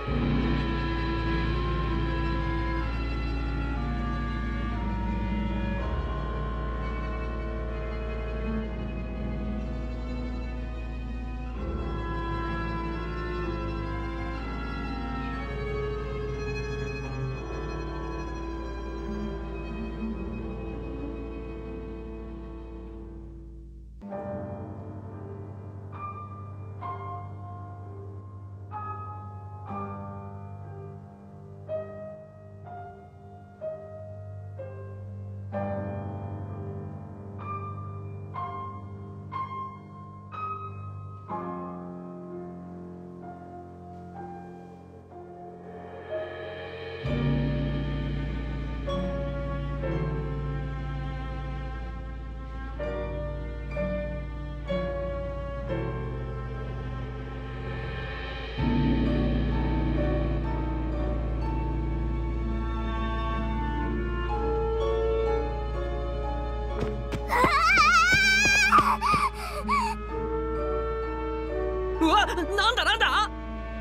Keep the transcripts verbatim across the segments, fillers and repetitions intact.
うわ、なんだなんだ。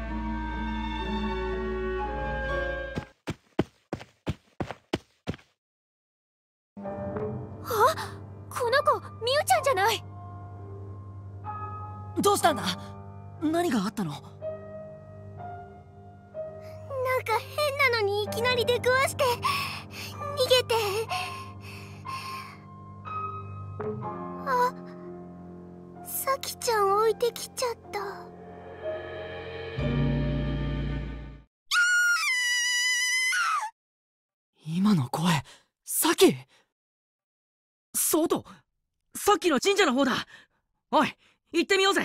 あ、この子みゆちゃんじゃない。 どうしたんだ。何があったの。なんか変なのにいきなり出くわして逃げて。あ、さきちゃん置いてきちゃった。 今の声、さき。 そうと、さっきの神社の方だ。おい、行ってみようぜ。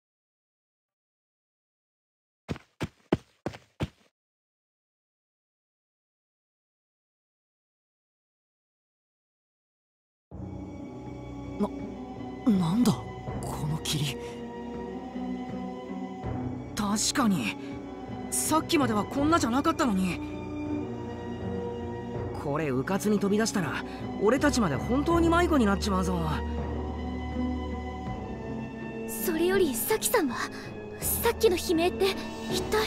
な、なんだこの霧。 確かにさっきまではこんなじゃなかったのに。これうかつに飛び出したら俺たちまで本当に迷子になっちまうぞ。 それよりさきさんはさっきの悲鳴って一体。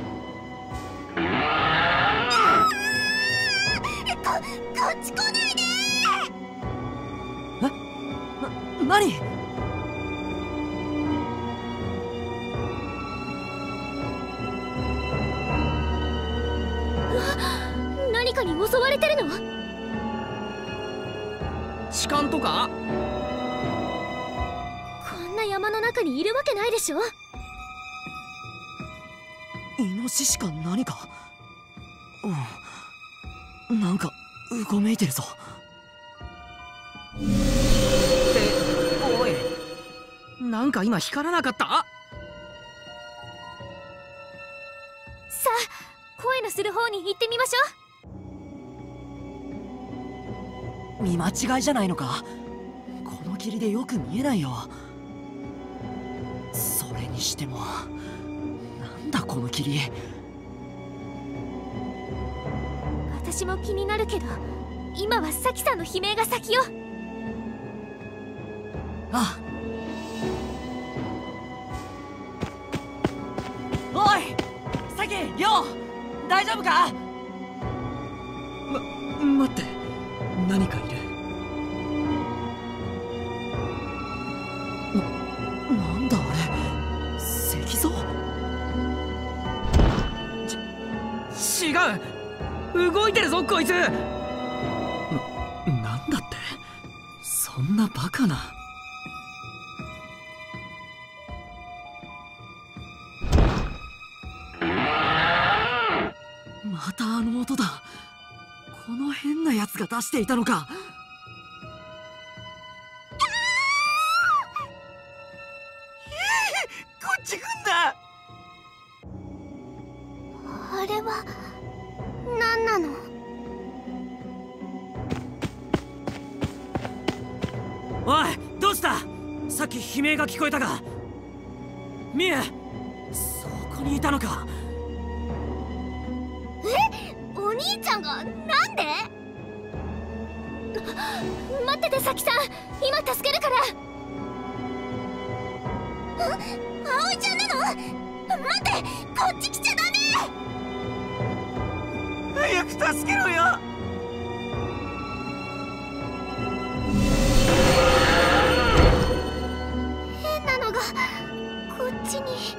こ、こっち来ないで。 え、な、何。 何かに襲われてるの？ 痴漢とか？ こんな山の中にいるわけないでしょ。 イノシシか何か。うん、なんかうごめいてるぞ。 っておい、なんか今光らなかった？ さあ、声のする方に行ってみましょう。見間違いじゃないのか。この霧でよく見えないよ。それにしてもなんだこの霧。 私も気になるけど、今はさきさんの悲鳴が先よ。 ああ。おいさき、りょう、大丈夫か。 ま、待って、何かいる。 な、なんだあれ、石像。 ち、違う、動いてるぞこいつ。な、なんだって、そんなバカな。 またあの音だ。この変なやつが出していたのか。こっち来んだ。 あれは何なの？ おい、どうした？さっき悲鳴が聞こえたが。ミュウ、そこにいたのか。 え、お兄ちゃんがなんで？待っててさきさん、今助けるから。あ、葵ちゃんなの？待って、こっち来ちゃダメ。 助けろよ。 変なのがこっちに。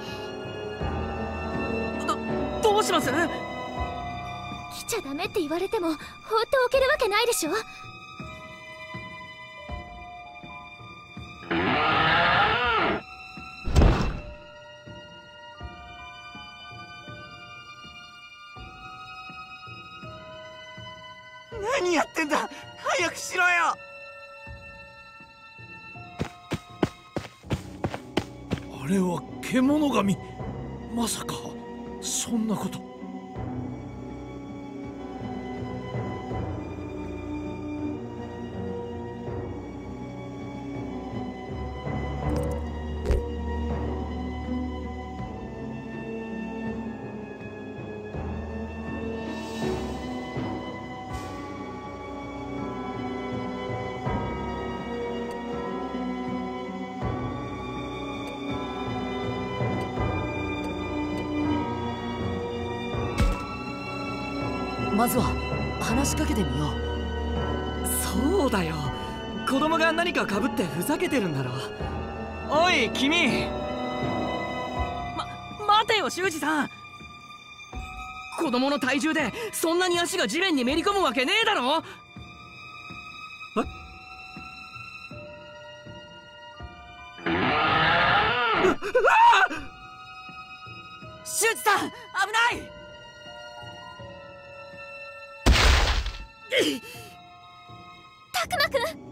どどうします？ 来ちゃダメって言われても放っておけるわけないでしょ。 何やってんだ、早くしろよ。 あれは獣神。まさかそんなこと。 まずは話しかけてみよう。そうだよ、子供が何かかぶってふざけてるんだろ。おい君、ま、待てよ修二さん。子供の体重でそんなに足が地面にめり込むわけねえだろ。修二さん、危ない。 たくまくん。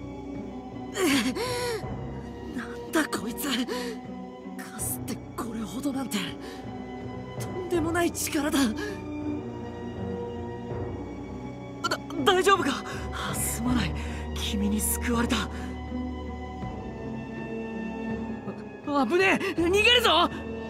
なんだこいつ、かすってこれほどなんてとんでもない力だ。 だ大丈夫か？ すまない、君に救われた。 あ危ねえ、逃げるぞ。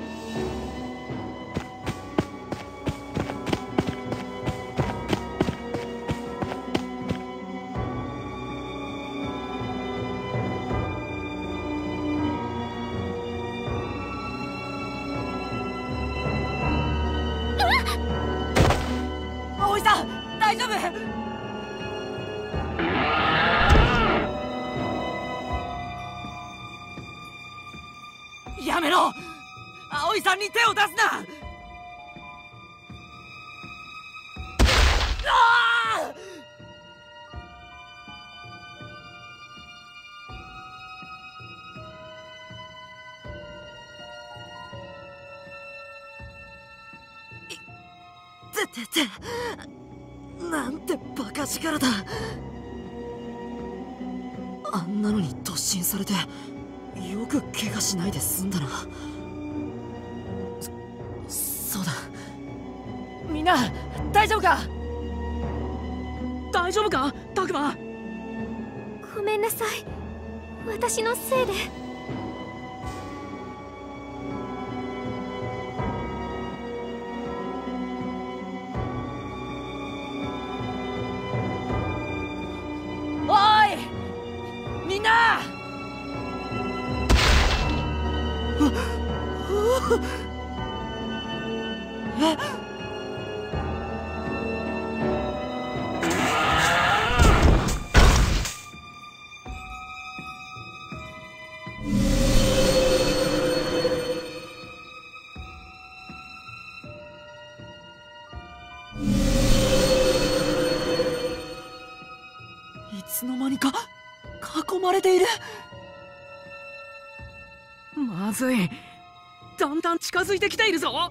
大丈夫？やめろ！葵さんに手を出すな！ああ！ ててて、なんてバカ力だ。あんなのに突進されてよく怪我しないで済んだな。そ、そうだ。 みんな大丈夫か？大丈夫かタクマ？ ごめんなさい、私のせいで。 みんな！え？ いつの間にか囲まれている。 まずい、だんだん近づいてきているぞ。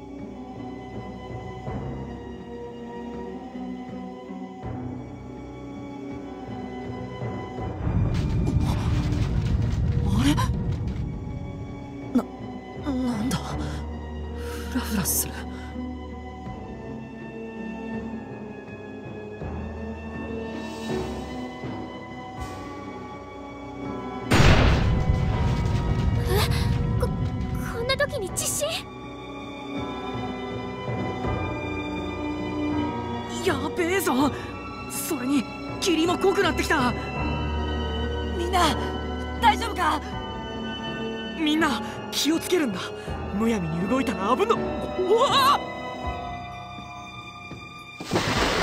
あれ？な、なんだ？フラフラする。 時に地震？ やべえぞ。それに霧も濃くなってきた。 みんな大丈夫か？ みんな気をつけるんだ。むやみに動いたら危んの。うわあ！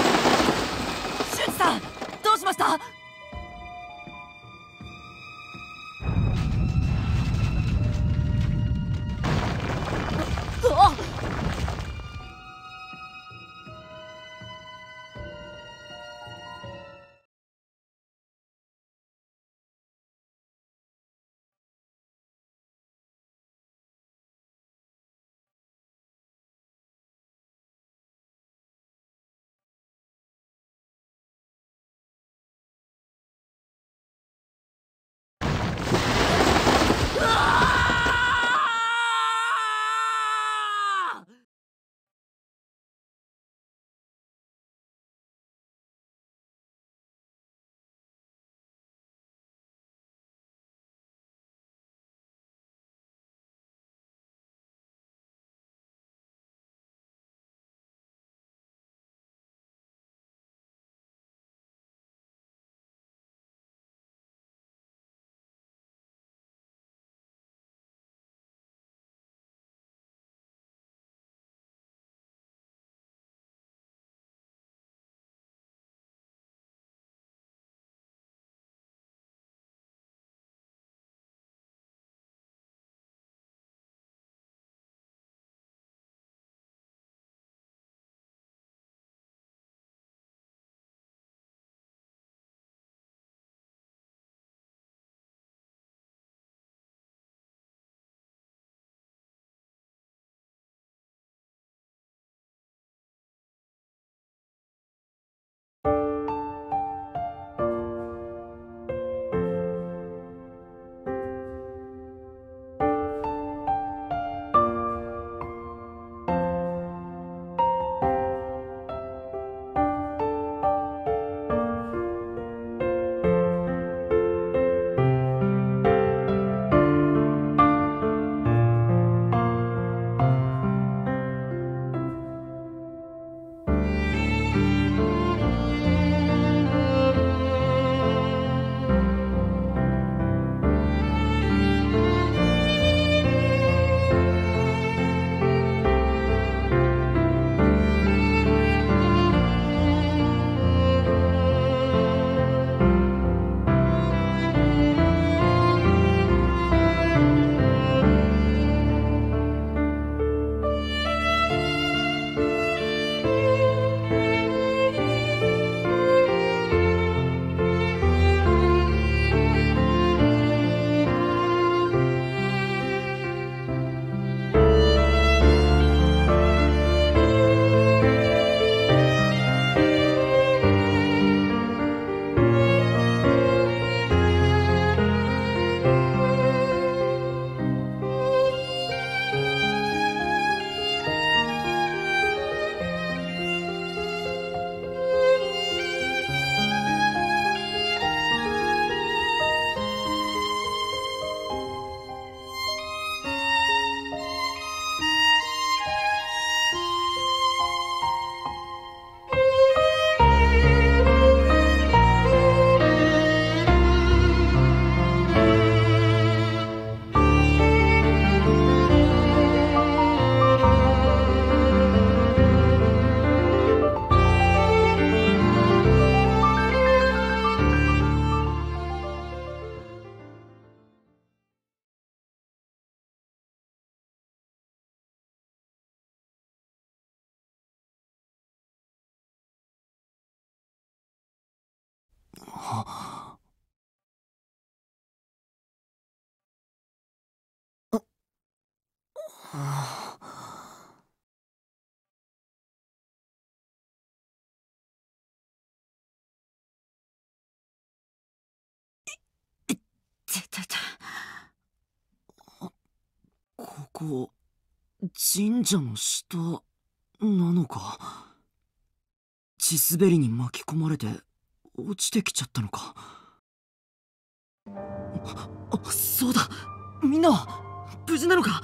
ててて。ここ神社の下なのか。地滑りに巻き込まれて落ちてきちゃったのか。あ、そうだ、みんなは無事なのか。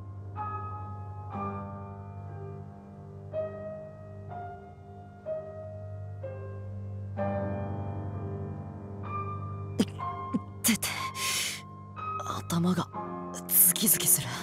てて、頭がズキズキする。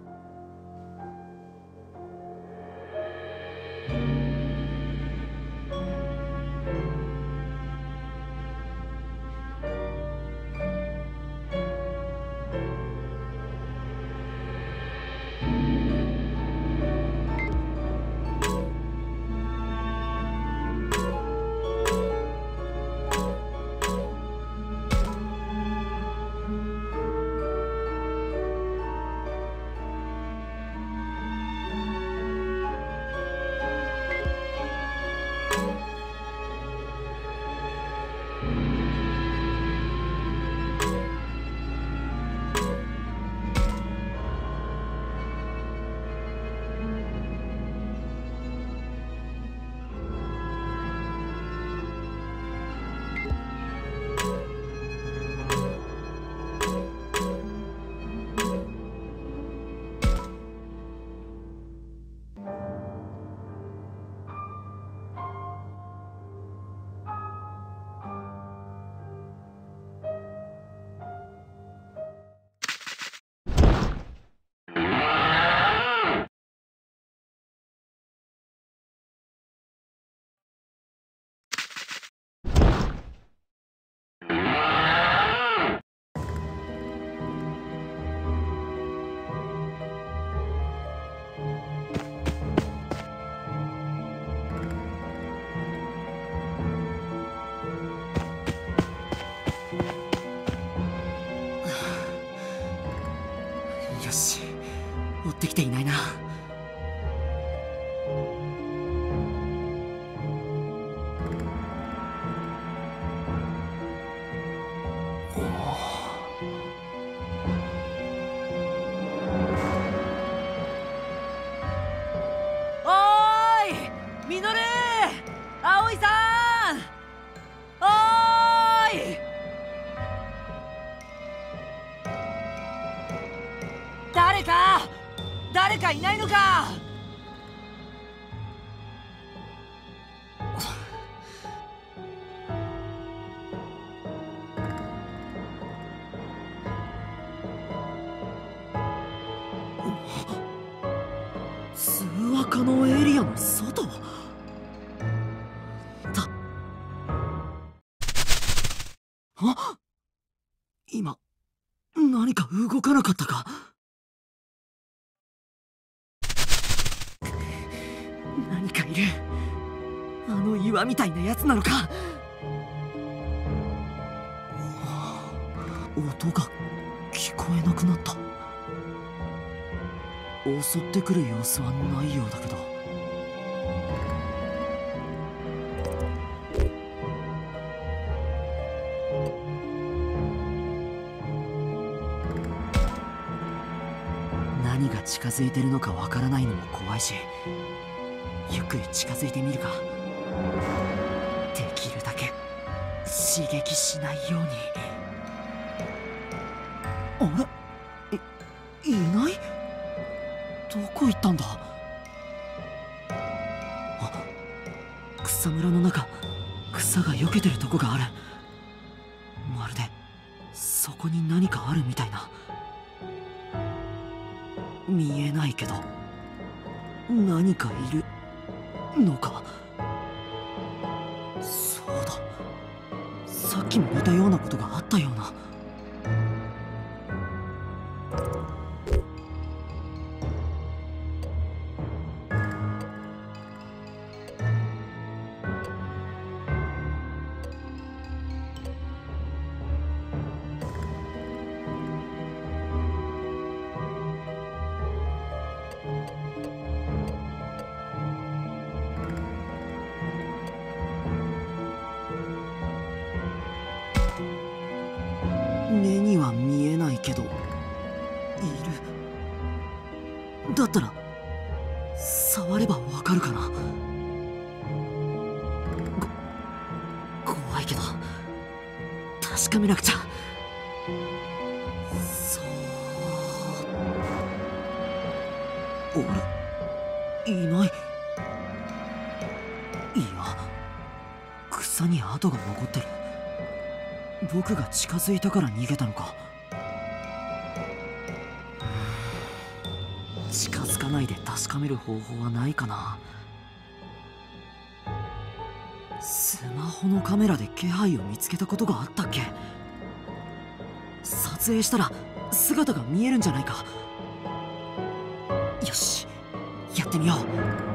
よし、追ってきていないな。 おーい、ミノル、葵さん、おーい。誰か誰かいないのか。 通話可能エリアの外だ。あ、今何か動かなかったか。何かいる。あの岩みたいなやつなのか。音が聞こえなくなった。襲ってくる様子はないようだけど。何が近づいてるのかわからないのも怖いし、ゆっくり近づいてみるか。できるだけ刺激しないように。あれ、い、いない？どこ行ったんだ。あ、草むらの中、草が避けてるとこがある。まるでそこに何かあるみたいな。見えないけど何かいるのか。そうだ、さっきも似たようなことがあったような。 けどいる。だったら触ればわかるかな。こ怖いけど確かめなくちゃ。そう俺いない。いや草に跡が残ってる。僕が近づいたから逃げたのか。近づかないで確かめる方法はないかな。スマホのカメラで気配を見つけたことがあったっけ。撮影したら姿が見えるんじゃないか。よしやってみよう。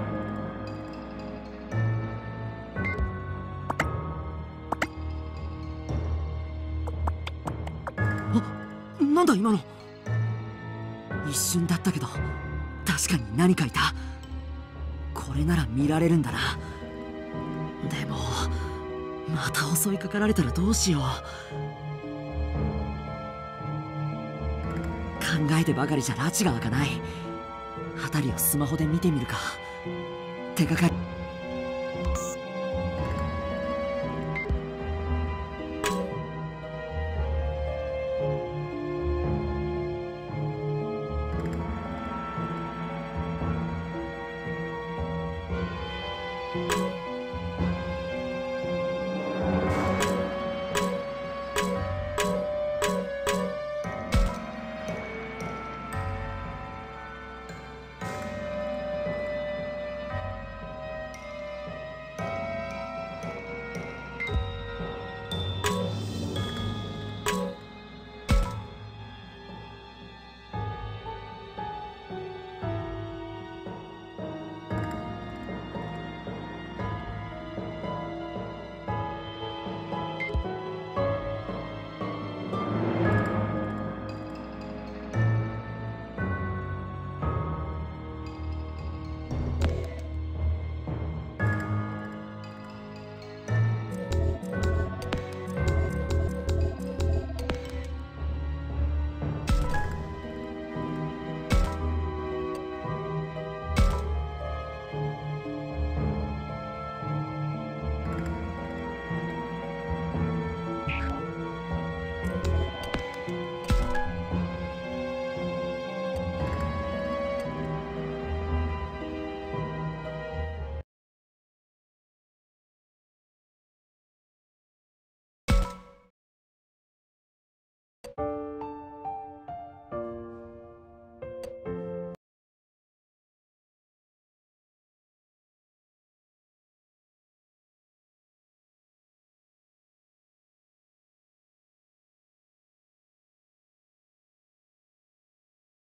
あ、なんだ今の。一瞬だったけど確かに何かいた。これなら見られるんだな。でもまた襲いかかられたらどうしよう。考えてばかりじゃ拉致が開かない。辺りをスマホで見てみるか。手がかり。